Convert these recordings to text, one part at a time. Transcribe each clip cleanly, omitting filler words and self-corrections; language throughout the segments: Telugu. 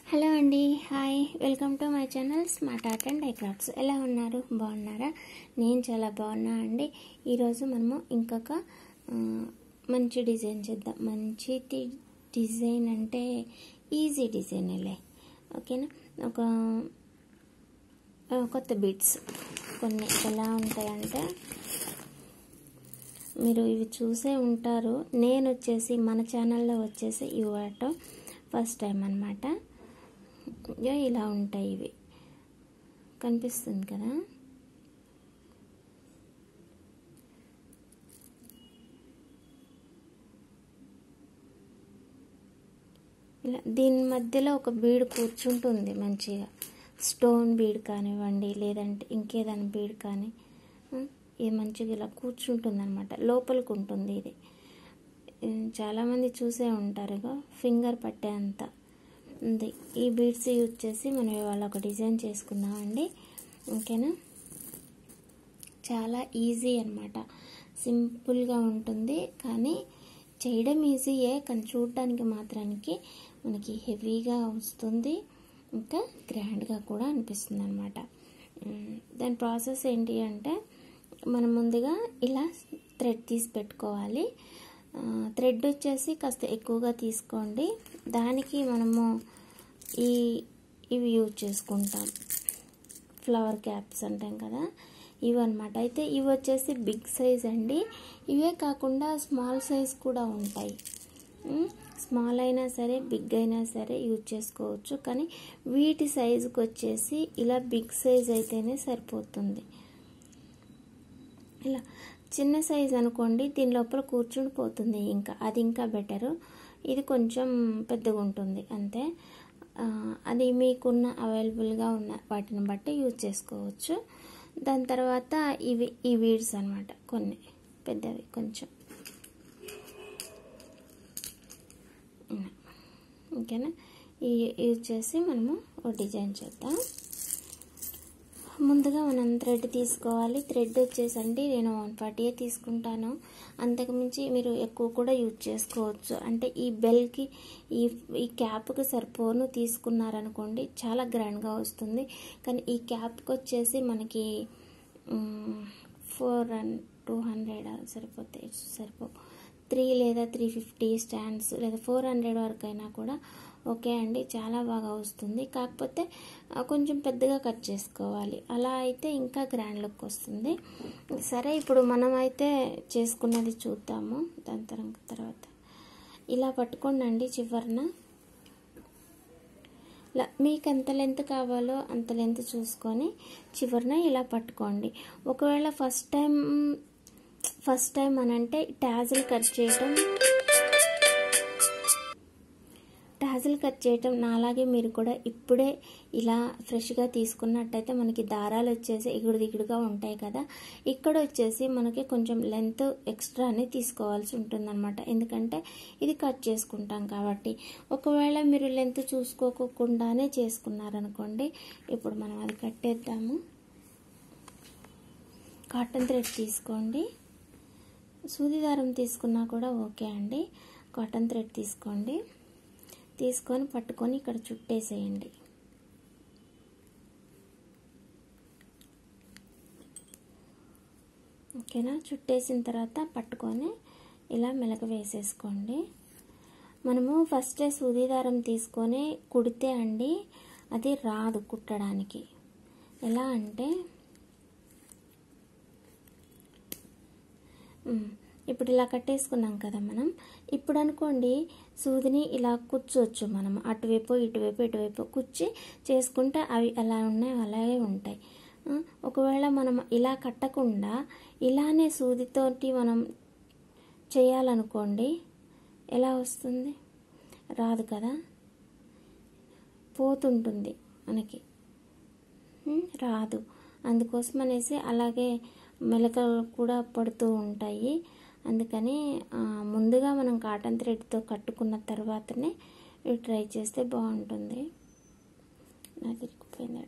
హలో అండి, hi, welcome to my channel smart art and DIY crafts. ఎలా ఉన్నారు? బాగున్నారా? నేను చాలా బాగున్నా అండి. ఈరోజు మనము ఇంకొక మంచి డిజైన్ చేద్దాం. మంచి డిజైన్ అంటే ఈజీ డిజైన్లే, ఓకేనా. ఒక కొత్త బీడ్స్ కొన్ని ఎలా ఉంటాయంటే మీరు ఇవి చూసే ఉంటారు. నేను వచ్చేసి మన ఛానల్లో వచ్చేసి ఇవి వాడటం ఫస్ట్ టైం అన్నమాట. ఇలా ఉంటాయి, ఇవి కనిపిస్తుంది కదా. ఇలా దీని మధ్యలో ఒక బీడ్ కూర్చుంటుంది మంచిగా. స్టోన్ బీడ్ కానివ్వండి, లేదంటే ఇంకేదైనా బీడ్ కానీ ఇది మంచిగా ఇలా కూర్చుంటుంది అనమాట. లోపలికి ఉంటుంది ఇది. చాలామంది చూసే ఉంటారు, ఫింగర్ పట్టే అంత ఉంది. ఈ బీడ్స్ యూజ్ చేసి మనం ఇవాళ ఒక డిజైన్ చేసుకుందామండి, ఓకేనా. చాలా ఈజీ అన్నమాట, సింపుల్గా ఉంటుంది. కానీ చేయడం ఈజీయే, కానీ చూడడానికి మాత్రానికి మనకి హెవీగా వస్తుంది, ఇంకా గ్రాండ్గా కూడా అనిపిస్తుంది అనమాట. దాని ప్రాసెస్ ఏంటి అంటే, మనం ముందుగా ఇలా థ్రెడ్ తీసి పెట్టుకోవాలి. థ్రెడ్ వచ్చేసి కాస్త ఎక్కువగా తీసుకోండి. దానికి మనము ఇవి యూజ్ చేసుకుంటాం, ఫ్లవర్ క్యాప్స్ అంటాం కదా, ఇవి అనమాట. అయితే ఇవి వచ్చేసి బిగ్ సైజ్ అండి. ఇవే కాకుండా స్మాల్ సైజ్ కూడా ఉంటాయి. స్మాల్ అయినా సరే, బిగ్ అయినా సరే యూజ్ చేసుకోవచ్చు. కానీ వీటి సైజుకి వచ్చేసి ఇలా బిగ్ సైజ్ అయితేనే సరిపోతుంది. ఇలా చిన్న సైజ్ అనుకోండి, దీని లోపల కూర్చుని పోతుంది, ఇంకా అది ఇంకా బెటరు. ఇది కొంచెం పెద్దగా ఉంటుంది అంతే. అది మీకున్న అవైలబుల్గా ఉన్న వాటిని బట్టి యూజ్ చేసుకోవచ్చు. దాని తర్వాత ఈ బీడ్స్ అనమాట, కొన్ని పెద్దవి కొంచెం, ఓకేనా. యూజ్ చేసి మనము ఒక డిజైన్ చేద్దాం. ముందుగా మనం థ్రెడ్ తీసుకోవాలి. థ్రెడ్ వచ్చేసండి నేను 140 తీసుకుంటాను. అంతకుమించి మీరు ఎక్కువ కూడా యూజ్ చేసుకోవచ్చు. అంటే ఈ బెల్కి ఈ క్యాప్కి సరిపోను తీసుకున్నారనుకోండి, చాలా గ్రాండ్గా వస్తుంది. కానీ ఈ క్యాప్కి వచ్చేసి మనకి 200 సరిపో 3 లేదా 350 స్టాండ్స్ లేదా 400 వరకు అయినా కూడా ఓకే అండి, చాలా బాగా వస్తుంది. కాకపోతే కొంచెం పెద్దగా కట్ చేసుకోవాలి, అలా అయితే ఇంకా గ్రాండ్ లుక్ వస్తుంది. సరే, ఇప్పుడు మనం అయితే చేసుకున్నది చూద్దాము. దాని తర్వాత ఇలా పట్టుకోండి చివరన. ఇలా మీకు ఎంత లెంత్ కావాలో అంత లెంత్ చూసుకొని చివరన ఇలా పట్టుకోండి. ఒకవేళ ఫస్ట్ టైం అనంటే టాజిల్ కట్ చేయటం నాలాగే మీరు కూడా ఇప్పుడే ఇలా ఫ్రెష్గా తీసుకున్నట్టయితే మనకి దారాలు వచ్చేసి ఎగుడుదిగుడుగా ఉంటాయి కదా. ఇక్కడ వచ్చేసి మనకి కొంచెం లెంత్ ఎక్స్ట్రానే తీసుకోవాల్సి ఉంటుందన్నమాట, ఎందుకంటే ఇది కట్ చేసుకుంటాం కాబట్టి. ఒకవేళ మీరు లెంత్ చూసుకోకుండానే చేసుకున్నారనుకోండి, ఇప్పుడు మనం అది కట్టేద్దాము. కాటన్ థ్రెడ్ తీసుకోండి, సూది దారం తీసుకున్నా కూడా ఓకే అండి. కాటన్ థ్రెడ్ తీసుకొని పట్టుకొని ఇక్కడ చుట్టేసేయండి. ఓకేనా. చుట్టేసిన తర్వాత పట్టుకొని ఇలా మెలక వేసేసుకోండి. మనము ఫస్ట్ సూది దారం తీసుకొని కుడితే అండి అది రాదు కుట్టడానికి. ఎలా అంటే ఇప్పుడు ఇలా కట్టేసుకున్నాం కదా మనం. ఇప్పుడు అనుకోండి సూదిని ఇలా కుచ్చొచ్చు, మనం అటువైపు ఇటువైపు కుచ్చి చేసుకుంటే అవి ఎలా ఉన్నాయి అలాగే ఉంటాయి. ఒకవేళ మనం ఇలా కట్టకుండా ఇలానే సూదితోటి మనం చేయాలనుకోండి, ఎలా వస్తుంది? రాదు కదా, పోతుంటుంది మనకి, రాదు. అందుకోసం అనేసి అలాగే మెలకలు కూడా పడుతూ ఉంటాయి. అందుకని ముందుగా మనం కాటన్ థ్రెడ్తో కట్టుకున్న తర్వాతనే ఇవి ట్రై చేస్తే బాగుంటుంది. నాకు ఇరుక్కుపోయింది.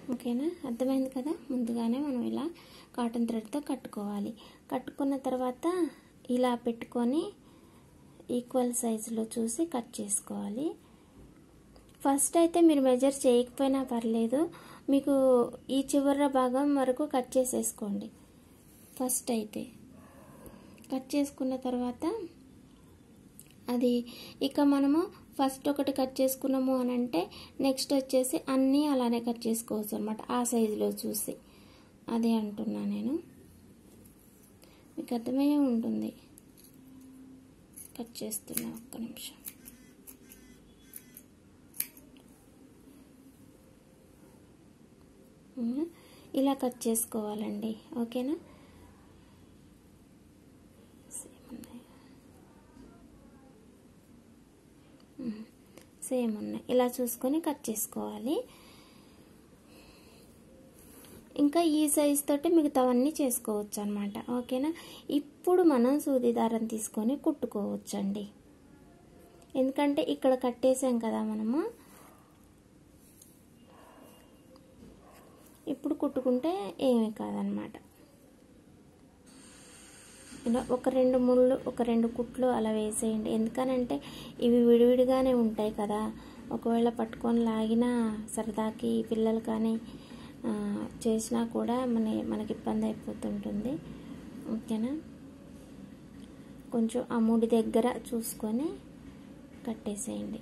ఓకేనా, అర్థమైంది కదా. ముందుగానే మనం ఇలా కాటన్ థ్రెడ్తో కట్టుకోవాలి. కట్టుకున్న తర్వాత ఇలా పెట్టుకొని ఈక్వల్ సైజులో చూసి కట్ చేసుకోవాలి. ఫస్ట్ అయితే మీరు మెజర్ చేయకపోయినా పర్లేదు, మీకు ఈ చివర భాగం వరకు కట్ చేసేసుకోండి. ఫస్ట్ అయితే కట్ చేసుకున్న తర్వాత అది ఇక మనము ఫస్ట్ ఒకటి కట్ చేసుకున్నాము అని అంటే నెక్స్ట్ వచ్చేసి అన్నీ అలానే కట్ చేసుకోవచ్చు అనమాట, ఆ సైజులో చూసి. అదే అంటున్నా నేను, మీకు అర్థమయ్యే ఉంటుంది. కట్ చేస్తున్నా, ఒక్క నిమిషం. ఇలా కట్ చేసుకోవాలండి, ఓకేనా. సేమ్ ఉన్నాయి, ఇలా చూసుకొని కట్ చేసుకోవాలి. ఇంకా ఈ సైజ్ తోటి మిగతావన్నీ చేసుకోవచ్చు అనమాట, ఓకేనా. ఇప్పుడు మనం సూది దారం తీసుకొని కుట్టుకోవచ్చండి, ఎందుకంటే ఇక్కడ కట్టేసాం కదా మనము. ఇప్పుడు కుట్టుకుంటే ఏమీ కాదనమాట. ఇలా ఒక 2 ముళ్ళు, ఒక 2 కుట్లు అలా వేసేయండి. ఎందుకనంటే ఇవి విడివిడిగానే ఉంటాయి కదా, ఒకవేళ పట్టుకొని లాగినా సరదాకి పిల్లలు కానీ చేసినా కూడా మనకి ఇబ్బంది అయిపోతుంటుంది, ఓకేనా. కొంచెం ఆ ముడి దగ్గర చూసుకొని కట్టేసేయండి.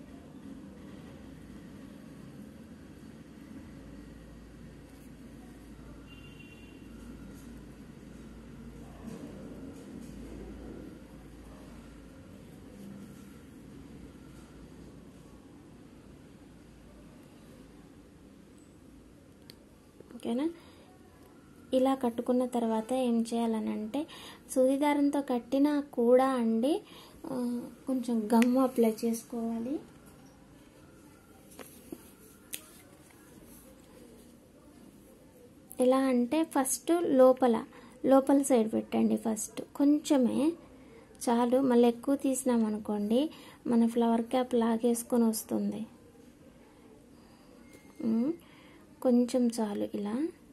ఓకేనా. ఇలా కట్టుకున్న తర్వాత ఏం చేయాలనంటే సూది దారంతో కట్టినా కూడా అండి కొంచెం గమ్ అప్లై చేసుకోవాలి. ఎలా అంటే ఫస్ట్ లోపల సైడ్ పెట్టండి. ఫస్ట్ కొంచెమే చాలు, మళ్ళీ ఎక్కువ తీసినామనుకోండి మన ఫ్లవర్ క్యాప్ లాగేసుకొని వస్తుంది. కొంచెం చాలు, ఇలా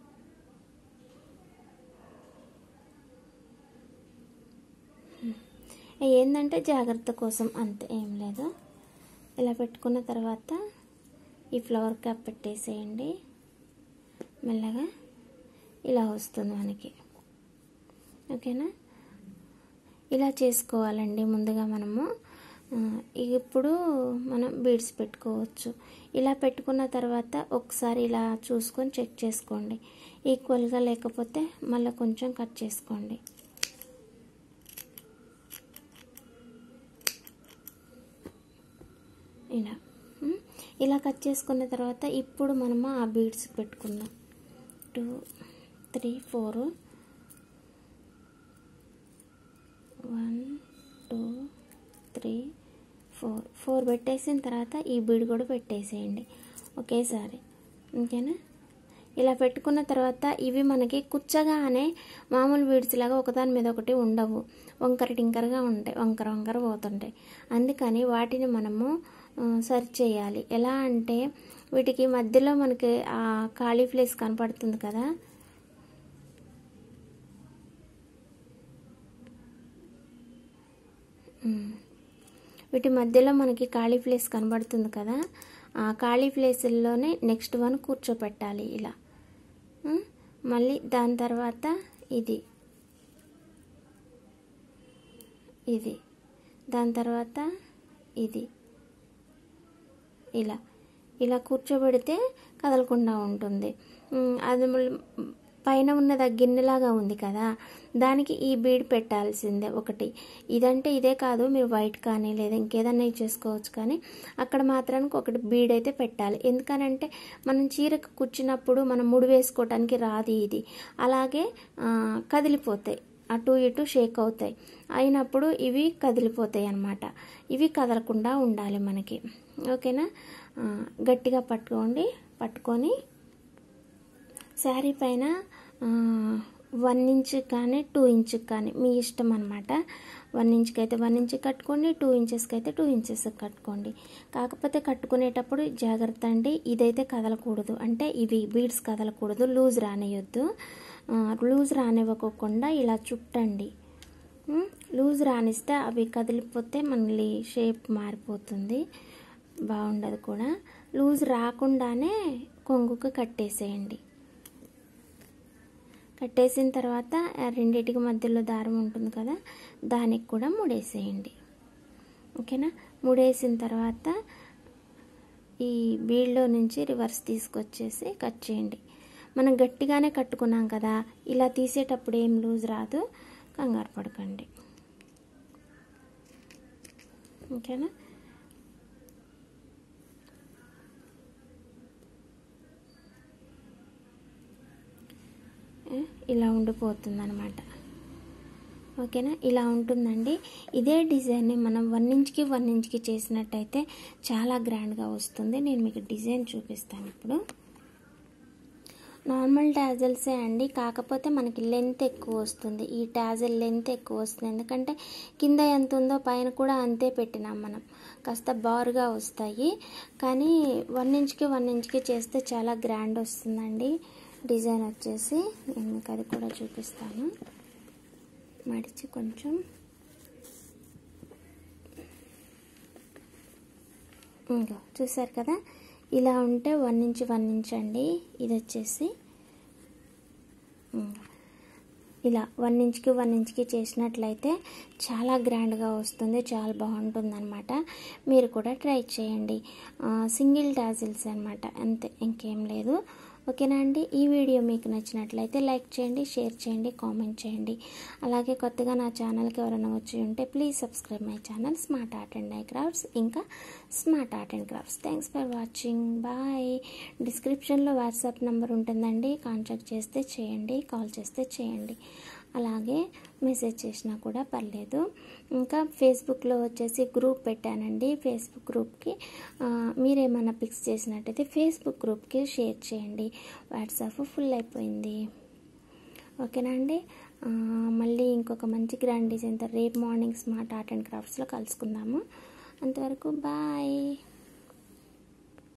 ఏంటంటే జాగ్రత్త కోసం, అంతే, ఏం లేదు. ఇలా పెట్టుకున్న తర్వాత ఈ ఫ్లవర్ క్యాప్ పెట్టేసేయండి. మెల్లగా ఇలా వస్తుంది మనకి, ఓకేనా. ఇలా చేసుకోవాలండి ముందుగా మనము. ఇప్పుడు మనం బీడ్స్ పెట్టుకోవచ్చు. ఇలా పెట్టుకున్న తర్వాత ఒకసారి ఇలా చూసుకొని చెక్ చేసుకోండి, ఈక్వల్గా లేకపోతే మళ్ళీ కొంచెం కట్ చేసుకోండి. ఇలా కట్ చేసుకున్న తర్వాత ఇప్పుడు మనము ఆ బీడ్స్ పెట్టుకుందాం. 2 3 4 1 2 3 4 పెట్టేసిన తర్వాత ఈ బీడ్ కూడా పెట్టేసేయండి ఒకేసారి, ఓకేనా. ఇలా పెట్టుకున్న తర్వాత ఇవి మనకి కుచ్చగానే మామూలు బీడ్స్ లాగా ఒకదాని మీద ఒకటి ఉండవు, వంకర టింకరగా ఉంటాయి, వంకర పోతుంటాయి. అందుకని వాటిని మనము సరి చేయాలి. ఎలా అంటే వీటికి మధ్యలో మనకి ఆ ఖాళీ ప్లేస్ కనపడుతుంది కదా, వీటి మధ్యలో మనకి ఖాళీ ప్లేస్ కనబడుతుంది కదా, ఆ ఖాళీ ప్లేస్లోనే నెక్స్ట్ వన్ కూర్చోపెట్టాలి ఇలా. మళ్ళీ దాని తర్వాత ఇది దాని తర్వాత ఇది ఇలా కూర్చోబెడితే కదలకుండా ఉంటుంది. అది పైన ఉన్నది గిన్నెలాగా ఉంది కదా, దానికి ఈ బీడ్ పెట్టాల్సిందే ఒకటి. ఇదంటే ఇదే కాదు, మీరు వైట్ కానీ లేదా ఇంకేదన్నా చేసుకోవచ్చు, కానీ అక్కడ మాత్రానికి ఒకటి బీడ్ అయితే పెట్టాలి. ఎందుకనంటే మనం చీరకు కూర్చున్నప్పుడు మనం ముడి వేసుకోవటానికి రాదు ఇది, అలాగే కదిలిపోతాయి, అటు ఇటు షేక్ అవుతాయి, అయినప్పుడు ఇవి కదిలిపోతాయి అన్నమాట. ఇవి కదలకుండా ఉండాలి మనకి, ఓకేనా. గట్టిగా పట్టుకొని శారీ పైన 1 ఇంచ్ కానీ 2 ఇంచ్ కానీ మీ ఇష్టం అనమాట. 1 ఇంచ్కి అయితే 1 ఇంచ్ కట్టుకోండి, 2 ఇంచెస్కి అయితే 2 ఇంచెస్ కట్టుకోండి. కాకపోతే కట్టుకునేటప్పుడు జాగ్రత్త అండి, ఇదైతే కదలకూడదు, అంటే ఇవి బీడ్స్ కదలకూడదు, లూజ్ రానియొద్దు. లూజ్ రానివ్వకుండా ఇలా చుట్టండి. లూజ్ రానిస్తే అవి కదిలిపోతే మళ్ళీ షేప్ మారిపోతుంది, బాగుండదు కూడా. లూజ్ రాకుండానే కొంగుకు కట్టేసేయండి. కట్టేసిన తర్వాత రెండింటికి మధ్యలో దారం ఉంటుంది కదా, దానికి కూడా ముడేసేయండి. ఓకేనా? ముడేసిన తర్వాత ఈ బీడ్లో నుంచి రివర్స్ తీసుకొచ్చేసి కట్ చేయండి. మనం గట్టిగానే కట్టుకున్నాం కదా, ఇలా తీసేటప్పుడు ఏం లూజ్ రాదు, కంగారు పడకండి. ఓకేనా? ఇలా ఉండిపోతుంది అనమాట. ఓకేనా? ఇలా ఉంటుందండి. ఇదే డిజైన్ని మనం 1 ఇంచ్కి 1 ఇంచ్కి చేసినట్టయితే చాలా గ్రాండ్గా వస్తుంది. నేను మీకు డిజైన్ చూపిస్తాను ఇప్పుడు. నార్మల్ టాజల్సే అండి, కాకపోతే మనకి లెంత్ ఎక్కువ వస్తుంది. ఈ టాజల్ లెంత్ ఎక్కువ వస్తుంది, ఎందుకంటే కింద ఎంత ఉందో పైన కూడా అంతే పెట్టినాం మనం. కాస్త బారుగా వస్తాయి, కానీ 1 ఇంచ్కి 1 ఇంచ్కి చేస్తే చాలా గ్రాండ్ వస్తుందండి. డిజైన్ వచ్చేసి నేను మీకు అది కూడా చూపిస్తాను. మడిచి కొంచెం ఇంకా చూసారు కదా, ఇలా ఉంటే 1 ఇంచ్ 1 ఇంచ్ అండి. ఇది వచ్చేసి ఇలా 1 ఇంచ్కి 1 ఇంచ్కి చేసినట్లయితే చాలా గ్రాండ్గా వస్తుంది, చాలా బాగుంటుంది అనమాట. మీరు కూడా ట్రై చేయండి. సింగిల్ టాజిల్స్ అనమాట, అంతే, ఇంకేం లేదు. ఓకేనా అండి? ఈ వీడియో మీకు నచ్చినట్లయితే లైక్ చేయండి, షేర్ చేయండి, కామెంట్ చేయండి. అలాగే కొత్తగా నా ఛానల్కి ఎవరైనా వచ్చి ఉంటే please subscribe my channel smart art and DIY crafts, ఇంకా smart art and crafts. Thanks for watching. Bye. డిస్క్రిప్షన్లో వాట్సాప్ నెంబర్ ఉంటుందండి, కాంటాక్ట్ చేస్తే చేయండి, కాల్ చేస్తే చేయండి, అలాగే మెసేజ్ చేసినా కూడా పర్లేదు. ఇంకా ఫేస్బుక్లో వచ్చేసి గ్రూప్ పెట్టానండి. ఫేస్బుక్ గ్రూప్కి మీరేమైనా పిక్స్ చేసినట్టయితే ఫేస్బుక్ గ్రూప్కి షేర్ చేయండి. వాట్సాప్ ఫుల్ అయిపోయింది. ఓకేనా అండి? మళ్ళీ ఇంకొక మంచి గ్రాండ్ డిజైన్తో రేపు మార్నింగ్ స్మార్ట్ ఆర్ట్ అండ్ క్రాఫ్ట్స్లో కలుసుకుందాము. అంతవరకు బాయ్.